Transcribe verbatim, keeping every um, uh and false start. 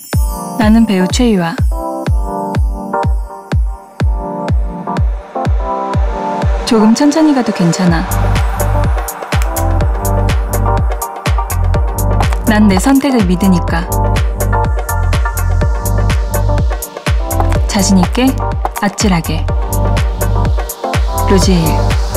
나는 배우 최유아. 조금 천천히 가도 괜찮아. 난 내 선택을 믿으니까. 자신있게, 아찔하게. 로지에일.